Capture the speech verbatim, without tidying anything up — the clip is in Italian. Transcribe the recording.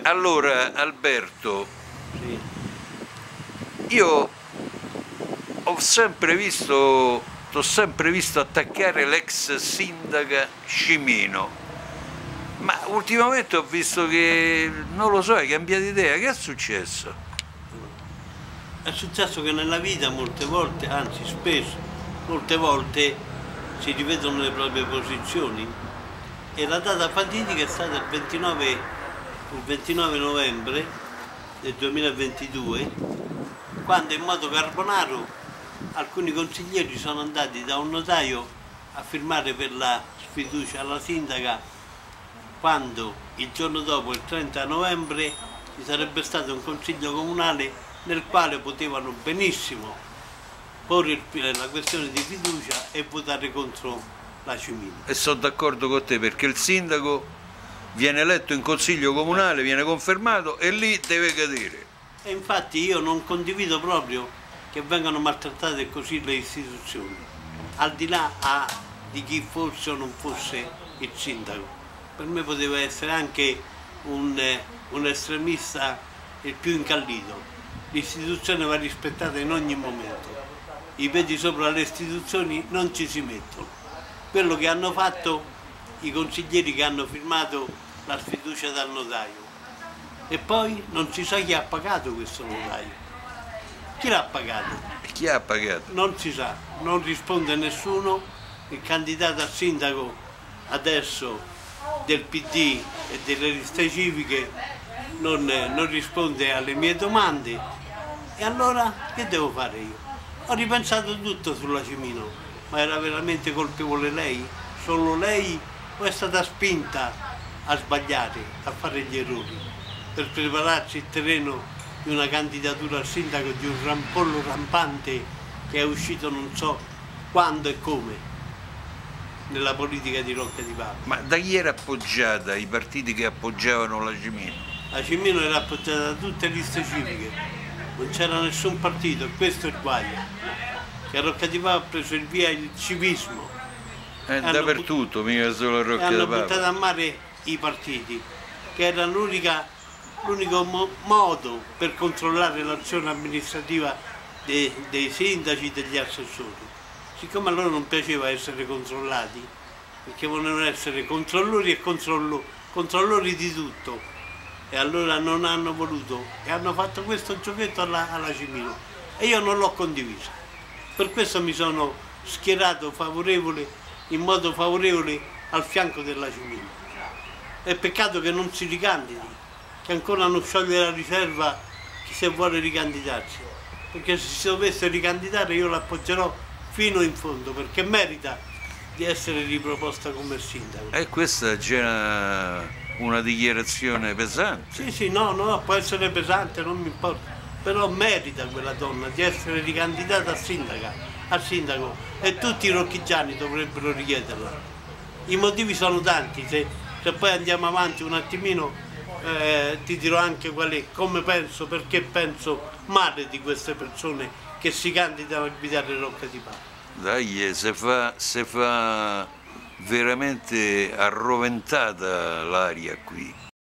Allora, Alberto, Sì. io ho sempre visto, t'ho sempre visto attaccare l'ex sindaca Cimino, ma ultimamente ho visto che, non lo so, hai cambiato idea, che è successo? È successo che nella vita molte volte, anzi spesso, molte volte si rivedono le proprie posizioni e la data fatidica è stata il ventinove, il ventinove novembre del duemilaventidue, quando in modo carbonaro alcuni consiglieri sono andati da un notaio a firmare per la sfiducia alla sindaca, quando il giorno dopo, il trenta novembre, ci sarebbe stato un consiglio comunale nel quale potevano benissimo porre la questione di fiducia e votare contro la Cimino. E sono d'accordo con te, perché il sindaco viene eletto in consiglio comunale, viene confermato e lì deve cadere. E infatti io non condivido proprio che vengano maltrattate così le istituzioni, al di là a, di chi fosse o non fosse il sindaco. Per me poteva essere anche un, un estremista il più incallito. L'istituzione va rispettata in ogni momento. I piedi sopra le istituzioni non ci si mettono. Quello che hanno fatto i consiglieri che hanno firmato la sfiducia dal notaio. E poi non si sa chi ha pagato questo notaio. Chi l'ha pagato? Chi ha pagato? Non si sa, non risponde nessuno. Il candidato a sindaco adesso del P D e delle liste civiche non, non risponde alle mie domande. E allora che devo fare io? Ho ripensato tutto sulla Cimino, ma era veramente colpevole lei? Solo lei o è stata spinta a sbagliare, a fare gli errori, per prepararsi il terreno di una candidatura al sindaco di un rampollo rampante che è uscito non so quando e come nella politica di Rocca di Papa? Ma da chi era appoggiata, i partiti che appoggiavano la Cimino? La Cimino era appoggiata da tutte le liste civiche. Non c'era nessun partito, e questo è il guaio, che a Rocca di Papa ha preso il via il civismo. È dappertutto, mica solo a Rocca di Papa. Hanno buttato a mare i partiti, che era l'unico mo modo per controllare l'azione amministrativa dei, dei sindaci e degli assessori. Siccome a loro non piaceva essere controllati, perché volevano essere controllori e controllo, controllori di tutto, e allora non hanno voluto e hanno fatto questo giochetto alla, alla Cimino e io non l'ho condiviso. Per questo mi sono schierato favorevole, in modo favorevole al fianco della Cimino. È peccato che non si ricandidi, che ancora non scioglie la riserva chi se vuole ricandidarsi, perché se si dovesse ricandidare io l'appoggerò fino in fondo, perché merita di essere riproposta come sindaco. E questa è già una dichiarazione pesante. Sì, sì, no, no, può essere pesante, non mi importa, però merita quella donna di essere ricandidata a sindaca, a sindaco, e tutti i rocchigiani dovrebbero richiederla. I motivi sono tanti, se, se poi andiamo avanti un attimino eh, ti dirò anche quali, come penso, perché penso male di queste persone che si candidano a guidare Rocca di Papa. Dai, se fa, se fa veramente arroventata l'aria qui.